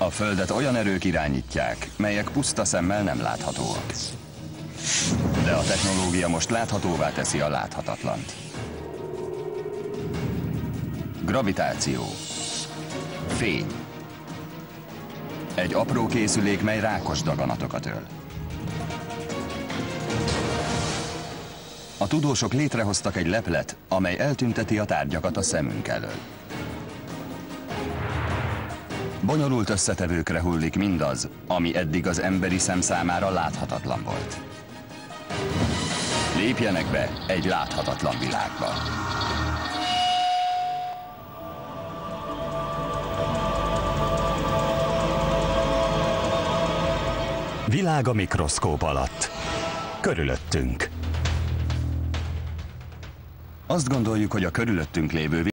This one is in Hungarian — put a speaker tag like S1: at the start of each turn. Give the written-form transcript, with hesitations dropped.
S1: A Földet olyan erők irányítják, melyek puszta szemmel nem láthatóak. De a technológia most láthatóvá teszi a láthatatlant. Gravitáció. Fény. Egy apró készülék, mely rákos daganatokat öl. A tudósok létrehoztak egy leplet, amely eltünteti a tárgyakat a szemünk elől. Bonyolult összetevőkre hullik mindaz, ami eddig az emberi szem számára láthatatlan volt. Lépjenek be egy láthatatlan világba. Világ a mikroszkóp alatt. Körülöttünk. Azt gondoljuk, hogy a körülöttünk lévő